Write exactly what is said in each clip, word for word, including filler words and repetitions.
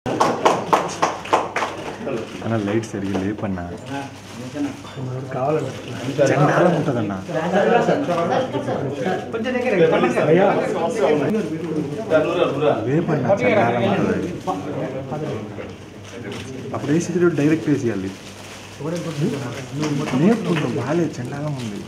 అన్న లైట్ సరిగ్గా లేపన్నా కావాలన్నా చండాలం ఉంటుందన్న లేపన్నా చండాలం ఉంటుంది అప్పుడు వేసి డైరెక్ట్ వేసేయాలి లేపుకుంటాం బాగాలేదు చండాలం ఉంది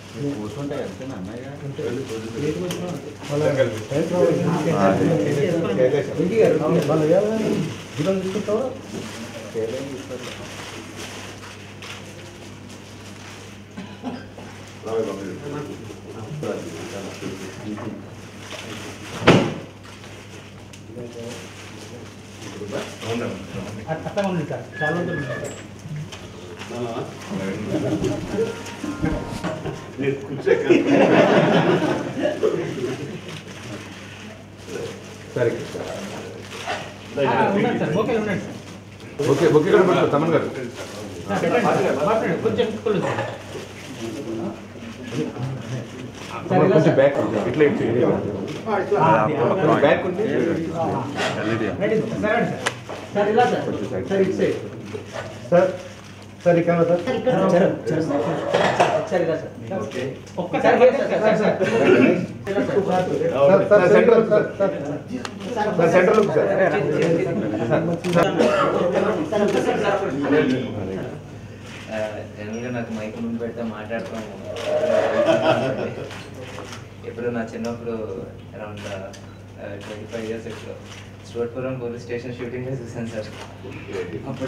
అట్లా ఉంది సార్ చాలా ఓకే ఓకే తమన్ గారు కొంచెం కొంచెం బ్యాక్ ఇట్లా బ్యాక్ ఉంది సార్ ఇలా సార్ సార్ ఇటు సైడ్ సార్ సార్ ఇక్కడ సార్ సార్ ఇలా సార్ ఒక్కసారి sir sir sir central sir sir central sir జనరల్గా నాకు మైక్ ముందు పెడితే మాట్లాడతాము ఎప్పుడు నా చిన్నప్పుడు అరౌండ్ ట్వంటీ ఫైవ్ ఇయర్స్ ఎప్పుడు స్టోర్పురం పోలీస్ స్టేషన్ షూటింగ్ చూసాను సార్ అప్పుడు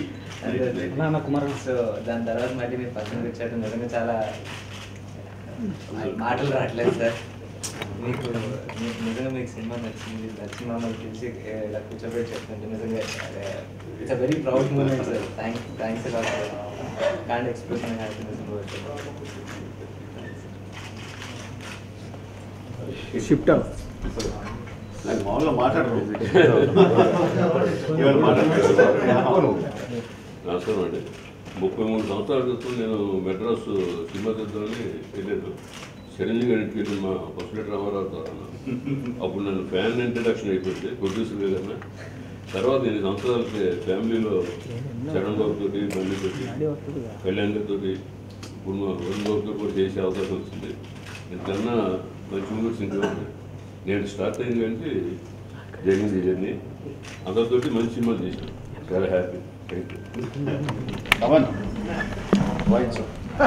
సో దాని తర్వాత మళ్ళీ మీరు పక్కన వచ్చాడు నిజంగా చాలా మాటలు రావట్లేదు సార్ మీకు నిజంగా మీకు సినిమా నచ్చింది నచ్చి మమ్మల్ని పిలిచి ఇలా కూర్చోబెట్టి చెప్తుంటే నిజంగా it's a very proud moment sir thank thanks a lot sir can't express my happiness in words shift నాకు మామూలుగా మాట్లాడరు నమస్కారం అండి. ముప్పై మూడు సంవత్సరాల క్రితం నేను మెడ్రాస్ సినిమా తీద్దామని వెళ్ళాను. చిరంజీవి గారికి మా పసుపులేటి రామారావు ద్వారా అప్పుడు నన్ను ఫ్యాన్ ఇంట్రడక్షన్ అయిపోయింది ప్రొడ్యూసర్ కన్నా. తర్వాత ఎన్ని సంవత్సరాలకి ఫ్యామిలీలో చరణ్ బాబు తోటి బండి తోటి కళ్యాణ్ గారితో ఇప్పుడు మా వరుణ్ బాబుతో కూడా చేసే అవకాశం వచ్చింది. ఇంతకన్నా మంచి మూమెంట్స్ ఇంకా నేను స్టార్ట్ అయింది అంటే జరిగింది జర్నీ అందరితోటి మంచి సినిమాలు చేశాను. చాలా హ్యాపీ. Thank you.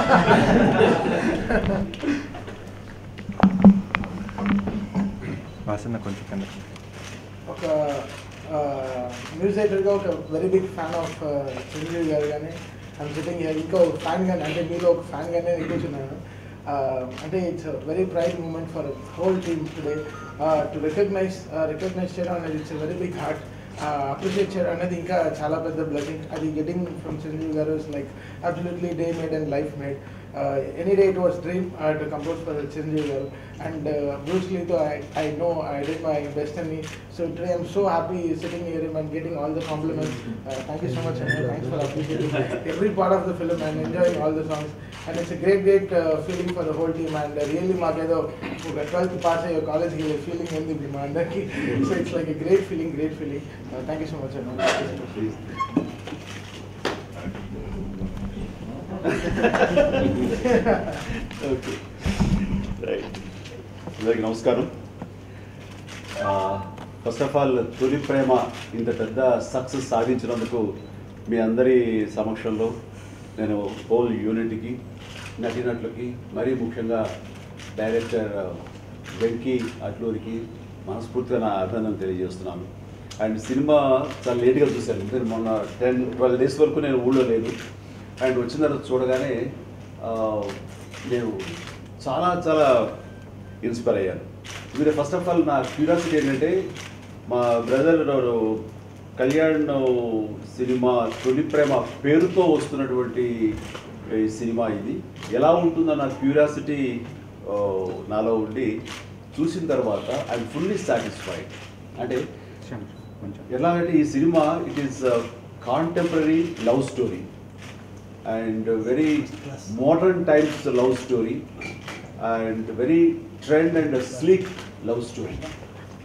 వాసన కొంచెం కింద ఒక న్యూస్ రైటర్గా ఒక very big fan of Chiranjeevi garu కానీ ఐమ్ సిట్టింగ్ ఇంకో ఫ్యాన్ కానీ అంటే మీలో ఒక ఫ్యాన్ కానీ నేను కూర్చున్నాను. అంటే it's very pride moment for whole team today to recognise recognise చేయడం అనేది it's very big heart. Appreciate చేయడం అనేది ఇంకా చాలా పెద్ద బ్లెస్సింగ్. అది getting from Chiranjeevi garu is like absolutely day made and life made. Any day it was dream to compose for Chiranjeevi garu and Bruce లీతో I I know I did my best అని. So today I'm so happy sitting here and getting all the compliments. Thank you so much and thanks for appreciating every part of the film and enjoying all the songs. And it's a great, great uh, feeling for the whole team. And uh, really, Makedo, twelfth pass your college, he was feeling in the Bimandaki. So it's like a great feeling, great feeling. Uh, thank you so much. Okay. Right. అందరికి నమస్కారం. First of all తొలి ప్రేమ ఇంత పెద్ద success సాధించినందుకు మీ అందరి సమక్షంలో నేను whole యూనిట్కి నటినట్లకి మరీ ముఖ్యంగా డైరెక్టర్ వెంకీ అట్లూరికి మనస్ఫూర్తిగా నా అభినందన తెలియజేస్తున్నాను. అండ్ సినిమా చాలా లేట్గా చూశాను. ఎందుకంటే మొన్న టెన్ ట్వెల్వ్ డేస్ వరకు నేను ఊళ్ళో లేదు. అండ్ వచ్చిన తర్వాత చూడగానే నేను చాలా చాలా ఇన్స్పైర్ అయ్యాను. మీరు ఫస్ట్ ఆఫ్ ఆల్ నా క్యూరియాసిటీ ఏంటంటే మా బ్రదర్ కళ్యాణ్ సినిమా తొలి ప్రేమ పేరుతో వస్తున్నటువంటి ఈ సినిమా ఇది ఎలా ఉంటుందో నా క్యూరియాసిటీ నాలో ఉండి చూసిన తర్వాత ఐఎమ్ ఫుల్లీ సాటిస్ఫైడ్. అంటే ఎలాగంటే ఈ cinema it is contemporary love story and very modern times love story and very trend and sleek love story.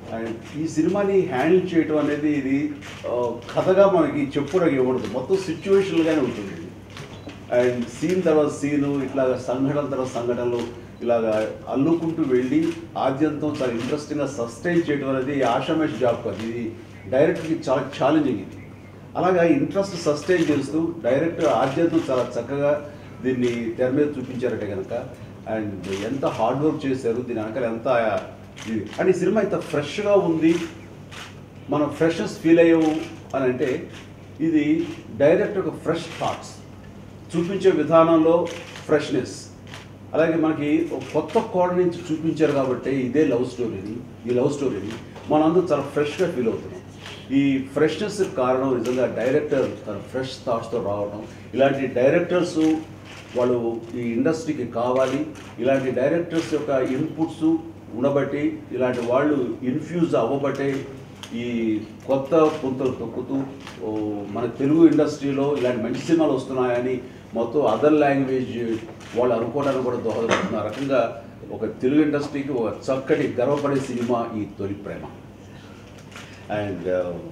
And ఈ సినిమాని హ్యాండిల్ చేయడం అనేది ఇది ఆ, కథగా మనకి చెప్పుకోవడానికి ఇవ్వకూడదు, మొత్తం సిచ్యువేషన్గానే ఉంటుంది. అండ్ సీన్ తర్వాత సీను ఇట్లా సంఘటన తర్వాత సంఘటనలు ఇలాగా అల్లుకుంటూ వెళ్ళి ఆద్యంతం చాలా ఇంట్రెస్టింగ్గా సస్టైన్ చేయడం అనేది ఆషామేష్ జాబ్ కాదు, ఇది డైరెక్ట్కి చాలా ఛాలెంజింగ్. ఇది అలాగా ఇంట్రెస్ట్ సస్టైన్ చేస్తూ డైరెక్టర్ ఆద్యంతం చాలా చక్కగా దీన్ని తెర మీద చూపించారంటే కనుక, అండ్ ఎంత హార్డ్ వర్క్ చేశారు దీని వెనకాల ఎంత ఇది. అండ్ ఈ సినిమా ఇంత ఫ్రెష్గా ఉంది, మనం ఫ్రెషెస్ ఫీల్ అయ్యాము అని అంటే ఇది డైరెక్ట్ ఒక ఫ్రెష్ థాట్స్ చూపించే విధానంలో ఫ్రెష్నెస్, అలాగే మనకి ఒక కొత్త కోణ నుంచి చూపించారు కాబట్టి ఇదే లవ్ స్టోరీని ఈ లవ్ స్టోరీని మనందరూ చాలా ఫ్రెష్గా ఫీల్ అవుతున్నాం. ఈ ఫ్రెష్నెస్ కారణం నిజంగా డైరెక్టర్ తన ఫ్రెష్ థాట్స్తో రావడం. ఇలాంటి డైరెక్టర్స్ వాళ్ళు ఈ ఇండస్ట్రీకి కావాలి, ఇలాంటి డైరెక్టర్స్ యొక్క ఇన్పుట్స్ ఉండబట్టి, ఇలాంటి వాళ్ళు ఇన్ఫ్యూజ్ అవ్వబట్టే ఈ కొత్త పుంతలు తొక్కుతూ మన తెలుగు ఇండస్ట్రీలో ఇలాంటి మంచి సినిమాలు వస్తున్నాయని మొత్తం అదర్ లాంగ్వేజ్ వాళ్ళు అనుకోవడానికి కూడా దోహదపడుతున్న రకంగా ఒక తెలుగు ఇండస్ట్రీకి ఒక చక్కటి గర్వపడే సినిమా ఈ తొలి ప్రేమ. అండ్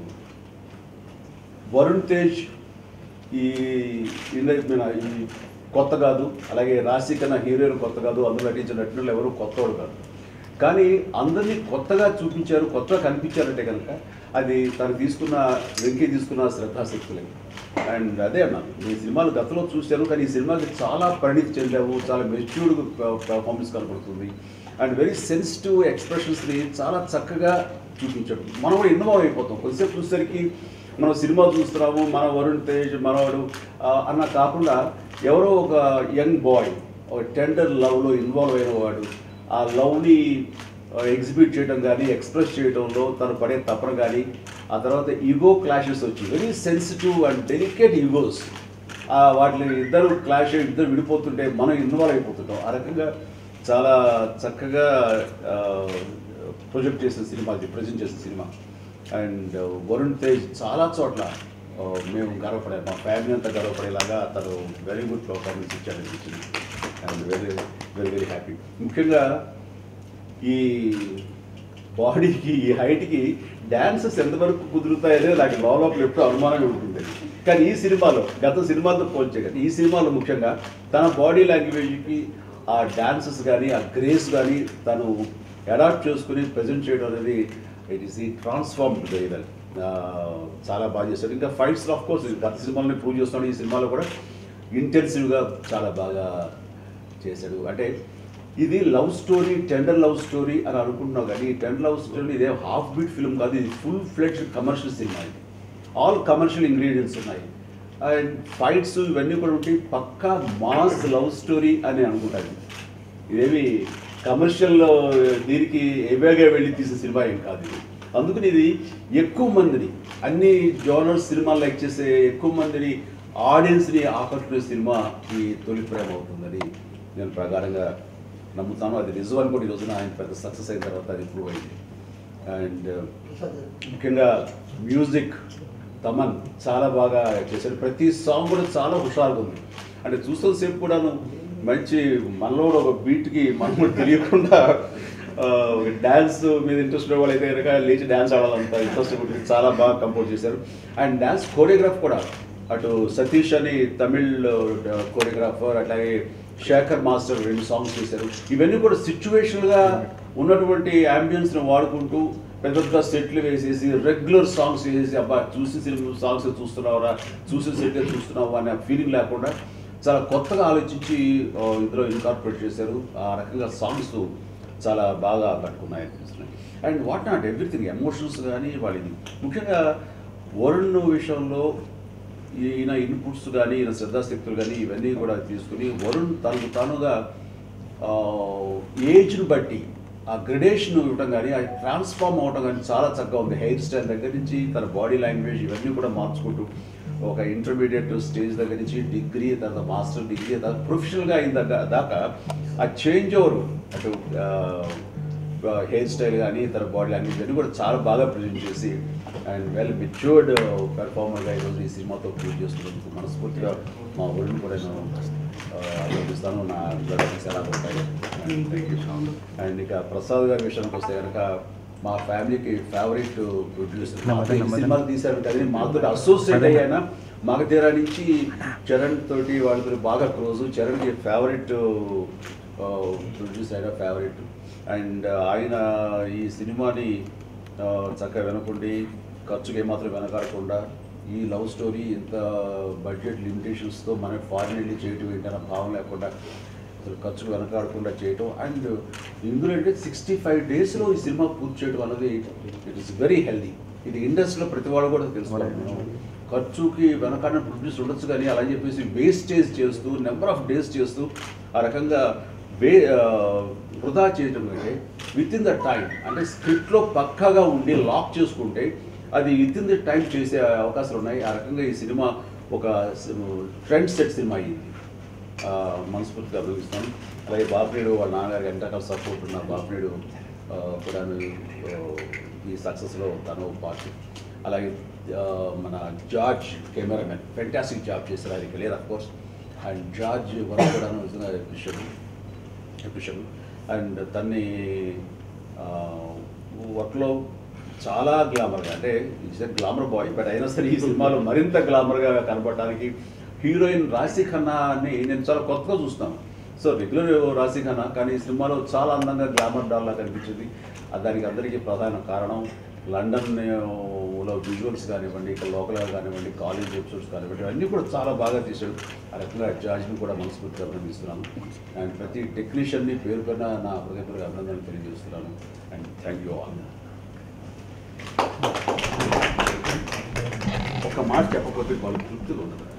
వరుణ్ తేజ్ ఈ ఈ కొత్త కాదు, అలాగే రాశి కన్నా హీరోయిన్ కొత్త కాదు, అందులో నటించిన నటులు ఎవరు కొత్తవాడు కాదు. కానీ అందరినీ కొత్తగా చూపించారు, కొత్తగా కనిపించారంటే కనుక అది తను తీసుకున్న వెంకీ తీసుకున్న శ్రద్ధాశక్తులే. అండ్ అదే అన్నాను, ఈ సినిమాలు గతంలో చూశాను కానీ ఈ సినిమాకి చాలా పరిణితి చెందాము, చాలా మెచ్యూర్డ్ పర్ఫార్మెన్స్ కనపడుతుంది. అండ్ వెరీ సెన్సిటివ్ ఎక్స్ప్రెషన్స్ని చాలా చక్కగా చూపించాడు. మనం కూడా ఇన్వాల్వ్ అయిపోతాం. కొద్దిసేపు చూసేసరికి మనం సినిమా చూస్తున్నాము, మన వరుణ్ తేజ్ మనవాడు అన్న కాకుండా ఎవరో ఒక యంగ్ బాయ్ ఒక టెండర్ లవ్లో ఇన్వాల్వ్ అయిన వాడు ఆ లవ్ని ఎగ్జిబిట్ చేయడం కానీ ఎక్స్ప్రెస్ చేయడంలో తను పడే తపన కానీ, ఆ తర్వాత ఈగో క్లాషెస్ వచ్చి very sensitive and delicate egos వాటిని ఇద్దరు క్లాష్ ఇద్దరు విడిపోతుంటే మనం ఇన్వాల్వ్ అయిపోతుంటాం. ఆ రకంగా చాలా చక్కగా ప్రొజెక్ట్ చేసిన సినిమా, అది ప్రజెంట్ చేసిన సినిమా. అండ్ వరుణ్ తేజ్ చాలా చోట్ల మేము గర్వపడే, మా ఫ్యామిలీ అంతా గర్వపడేలాగా తను వెరీ గుడ్ పర్ఫార్మెన్స్ ఇచ్చాడు అనిపించింది. And very very very happy. ముఖ్యంగా ఈ బాడీకి ఈ హైట్కి డ్యాన్సెస్ ఎంతవరకు కుదురుతాయనే నాకు లోపల ఎప్పుడు అనుమానంగా ఉంటుంది. కానీ ఈ సినిమాలో గత సినిమాలతో పోల్చే కానీ ఈ సినిమాలో ముఖ్యంగా తన బాడీ లాంగ్వేజ్కి ఆ డాన్సెస్ కానీ ఆ గ్రేస్ కానీ తను అడాప్ట్ చేసుకుని ప్రజెంట్ చేయడం అనేది ఇట్ ఈస్ ఈ ట్రాన్స్ఫార్మ్డ్ వెరీ వెల్. చాలా బాగా చేశాడు. ఇంకా ఫైట్స్ ఆఫ్ కోర్స్ గత సినిమాలని ప్రూవ్ చేస్తున్నాడు, ఈ సినిమాలో కూడా ఇంటెన్సివ్గా చాలా బాగా చేశాడు. అంటే ఇది love story, tender love story అని అనుకుంటున్నావు కానీ టెండర్ లవ్ స్టోరీ ఇదే హాఫ్ బీట్ ఫిల్మ్ కాదు, ఇది ఫుల్ ఫ్లెడ్జ్డ్ కమర్షియల్ సినిమా. ఇది ఆల్ కమర్షియల్ ఇంగ్రీడియంట్స్ ఉన్నాయి. అండ్ ఫైట్స్ ఇవన్నీ కూడా ఉంటే పక్కా మాస్ లవ్ స్టోరీ అని అనుకుంటాను. ఇదేమి కమర్షియల్ దీనికి ఏవేగా వెళ్ళి తీసిన సినిమా ఏం కాదు ఇది. అందుకని ఇది ఎక్కువ మందిని, అన్ని జోనర్స్ సినిమాలు లైక్ చేసే ఎక్కువ మందిని ఆడియన్స్ని ఆకట్టుకునే సినిమా ఈ తొలి ప్రేమ అవుతుందని నేను ప్రగాఢంగా నమ్ముతాను. అది నిజం కూడా ఈ రోజున ఆయన పెద్ద సక్సెస్ అయిన తర్వాత అది ప్రూవ్ అయింది. అండ్ ముఖ్యంగా మ్యూజిక్ తమన్ చాలా బాగా చేశాడు. ప్రతి సాంగ్ కూడా చాలా హుషారుగా ఉంది. అంటే చూస్తున్నసేపు కూడాను మంచి మనలో ఒక బీట్కి మనం తెలియకుండా డ్యాన్స్ మీద ఇంట్రెస్ట్ ఉన్న వాళ్ళైతే కనుక లేచి డ్యాన్స్ ఆడాలంత ఇంట్రెస్ట్ ఉంటుంది. చాలా బాగా కంపోజ్ చేశారు. అండ్ డ్యాన్స్ కోరియోగ్రాఫ్ కూడా అటు సతీష్ అని తమిళ్ కోరియోగ్రాఫర్, అట్లాగే శేఖర్ మాస్టర్ రెండు సాంగ్స్ చేశారు. ఇవన్నీ కూడా సిచ్యువేషన్గా ఉన్నటువంటి యాంబియన్స్ని వాడుకుంటూ పెద్ద పెద్ద సెట్లు వేసేసి రెగ్యులర్ సాంగ్స్ వేసేసి అబ్బా చూసి సినిమా సాంగ్స్ చూస్తున్నావరా, చూసి సెట్ చూస్తున్నావా అనే ఫీలింగ్ లేకుండా చాలా కొత్తగా ఆలోచించి ఇందులో ఇన్కార్పొరేట్ చేశారు. ఆ రకంగా సాంగ్స్ చాలా బాగా పట్టుకున్నాయి అనిపిస్తున్నాయి. And what not everything emotions కానీ వాళ్ళది ముఖ్యంగా వరుణ్ విషయంలో ఈయన ఇన్పుట్స్ కానీ ఈయన శ్రద్ధాశక్తులు కానీ ఇవన్నీ కూడా తీసుకుని వరుణ్ తనకు తానుగా ఏజ్ను బట్టి ఆ గ్రెడేషన్ ఇవ్వడం కానీ ఆ ట్రాన్స్ఫార్మ్ అవ్వడం కానీ చాలా చక్కగా ఉంది. హెయిర్ స్టైల్ దగ్గర నుంచి తన బాడీ లాంగ్వేజ్ ఇవన్నీ కూడా మార్చుకుంటూ ఒక ఇంటర్మీడియట్ స్టేజ్ దగ్గర నుంచి డిగ్రీ, తర్వాత మాస్టర్ డిగ్రీ, తర్వాత ప్రొఫెషనల్గా అయిన దగ్గర దాకా ఆ చేంజ్ ఓవర్ అటు హెయిర్ స్టైల్ కానీ తన బాడీ లాంగ్వేజ్ అన్నీ కూడా చాలా బాగా ప్రజెంట్ చేసి అండ్ వెల్ మెచ్యూర్డ్ పెర్ఫార్మర్గా ఈరోజు ఈ సినిమాతో ప్రూవ్ చేస్తున్నందుకు మనస్ఫూర్తిగా మా వరుణ్ కూడా నేను అభినందిస్తాను. నా బ్లడ్స్ ఎలా ఉంటాయి. అండ్ ఇక ప్రసాద్ గారి విషయానికి వస్తే కనుక మా ఫ్యామిలీకి ఫేవరెట్ ప్రొడ్యూసర్ నమ్మకం, నమ్మకం. సినిమాలు తీశారు కానీ మాతో అసోసియేట్ అయ్యాన మగధీర నుంచి చరణ్ తోటి వాళ్ళతో బాగా క్లోజ్. చరణ్కి ఫేవరెట్ ప్రొడ్యూసర్ అయినా ఫేవరెట్. అండ్ ఆయన ఈ సినిమాని ఆ, చక్కగా వెనకుండి ఖర్చుకి ఏమాత్రం వెనకాడకుండా ఈ లవ్ స్టోరీ ఇంత బడ్జెట్ లిమిటేషన్స్తో మన ఫారిన్ వెళ్ళి చేయటం ఏంటన్న భావం లేకుండా అసలు ఖర్చుకు వెనకాడకుండా చేయటం. అండ్ ఇందులో అంటే సిక్స్టీ ఫైవ్ డేస్లో ఈ సినిమా పూర్తి చేయడం అనేది ఇట్ ఈస్ వెరీ హెల్దీ. ఇది ఇండస్ట్రీలో ప్రతి వాళ్ళు కూడా తెలుసుకోవాలి. ఖర్చుకి వెనకాడిన ప్రొడ్యూస్ ఉండొచ్చు కానీ అలా చెప్పేసి వేస్టేజ్ చేస్తూ నెంబర్ ఆఫ్ డేస్ చేస్తూ ఆ రకంగా వే వృధా చేయటం కంటే విత్ ఇన్ ద టైం అంటే స్క్రిప్ట్లో పక్కాగా ఉండి లాక్ చేసుకుంటే అది విత్ ఇన్ ద టైం చేసే అవకాశాలు ఉన్నాయి. ఆ రకంగా ఈ సినిమా ఒక ట్రెండ్ సెట్ సినిమా అయ్యింది. మనస్ఫూర్తిగా అభినందిస్తాను. అలాగే బాపినేడు వాళ్ళ నాన్నగారికి ఎంతకాల సపోర్ట్ ఉన్న బాపినేడు కూడా ఈ సక్సెస్లో తను పార్ట్. అలాగే మన జార్జ్ కెమెరామెన్ ఫెంటాస్టిక్ జాబ్ చేశారు. అది clear of course. And George work కూడా నిజంగా అప్రిషియేట్ అప్రిషియేట్ అండ్ తన్ని వర్క్లో చాలా గ్లామర్గా అంటే it's a glamour boy but అయినా సరే ఈ సినిమాలో మరింత గ్లామర్గా కనపడటానికి హీరోయిన్ రాశి ఖన్నాని నేను చాలా కొత్తగా చూస్తాను. సో రెగ్యులర్ రాశి ఖన్నా కానీ ఈ సినిమాలో చాలా అందంగా గ్లామర్ డాల్లా కనిపించింది. దానికి అందరికీ ప్రధాన కారణం లండన్లో విజువల్స్ కానివ్వండి, ఇక్కడ లోకల్గా కానివ్వండి, కాలేజ్ ఎపిసోడ్స్ కానివ్వండి, అన్నీ కూడా చాలా బాగా తీశాడు. ఆ రకంగా జార్జ్ని కూడా మనస్ఫూర్తిగా అభినందిస్తున్నాను. అండ్ ప్రతి టెక్నీషియన్ని పేరు పైన నా హృదయపూర్వక అభినందనలు తెలియజేస్తున్నాను. And thank you all. ఒక మాట చెప్పకపోతే వాళ్ళు తృప్తిగా ఉండదు.